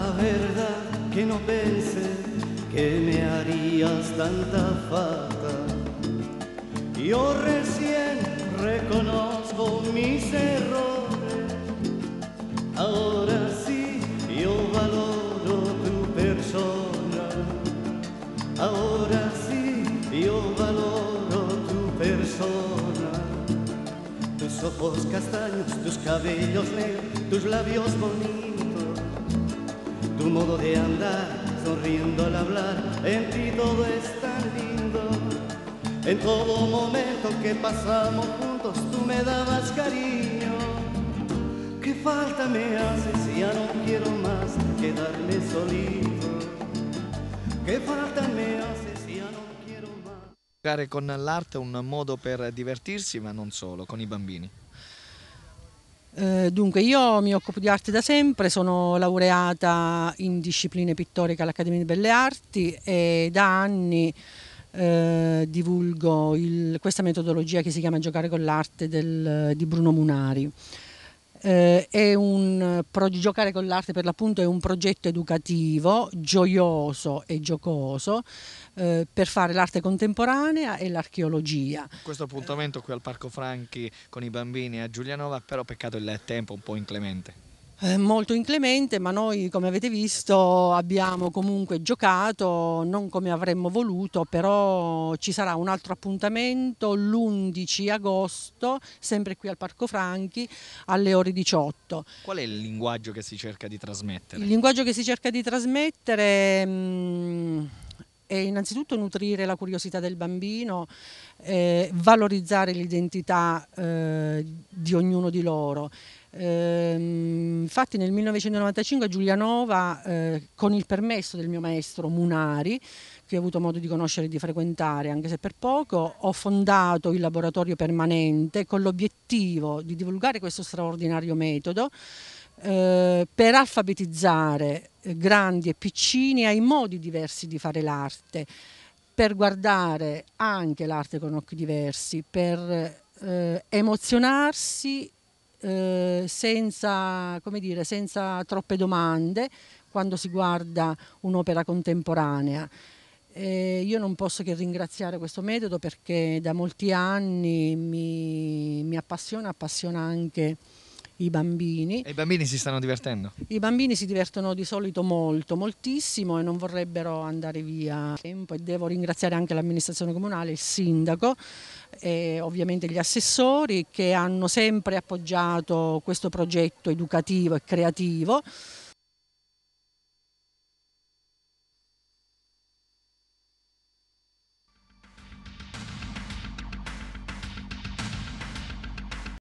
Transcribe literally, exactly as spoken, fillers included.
La verdad que no pensé que me harías tanta falta. Yo recién reconozco mis errores. Ahora sí yo valoro tu persona. Ahora sí yo valoro tu persona. Tus ojos castaños, tus cabellos negros, tus labios bonitos, tu modo de andar, sonriendo al hablar, en ti todo es tan lindo. En todo momento que pasamos juntos tú me dabas cariño. ¿Qué falta me haces si ya no quiero más quedarme solito? ¿Qué falta me haces si ya no quiero más? Giocare con l'arte è un modo per divertirsi, ma non solo, con i bambini. Eh, dunque, io mi occupo di arte da sempre, sono laureata in discipline pittoriche all'Accademia di Belle Arti e da anni eh, divulgo il- questa metodologia che si chiama Giocare con l'arte del- di Bruno Munari. Eh, è un pro- giocare con l'arte per l'appunto è un progetto educativo, gioioso e giocoso eh, per fare l'arte contemporanea e l'archeologia. Questo appuntamento qui al Parco Franchi con i bambini a Giulianova, però peccato il tempo un po' inclemente. Eh, molto inclemente, ma noi come avete visto abbiamo comunque giocato, non come avremmo voluto, però ci sarà un altro appuntamento l'undici agosto, sempre qui al Parco Franchi, alle ore diciotto. Qual è il linguaggio che si cerca di trasmettere? Il linguaggio che si cerca di trasmettere mh, è innanzitutto nutrire la curiosità del bambino, eh, valorizzare l'identità eh, di ognuno di loro. Ehm, infatti nel millenovecentonovantacinque a Giulianova, eh, con il permesso del mio maestro Munari, che ho avuto modo di conoscere e di frequentare anche se per poco, ho fondato il laboratorio permanente con l'obiettivo di divulgare questo straordinario metodo eh, per alfabetizzare eh, grandi e piccini ai modi diversi di fare l'arte, per guardare anche l'arte con occhi diversi, per eh, emozionarsi eh, senza, come dire, senza troppe domande quando si guarda un'opera contemporanea. Eh, io non posso che ringraziare questo metodo perché da molti anni mi, mi appassiona, appassiona anche i bambini. E i bambini si stanno divertendo? I bambini si divertono di solito molto, moltissimo e non vorrebbero andare via. E devo ringraziare anche l'amministrazione comunale, il sindaco e ovviamente gli assessori che hanno sempre appoggiato questo progetto educativo e creativo.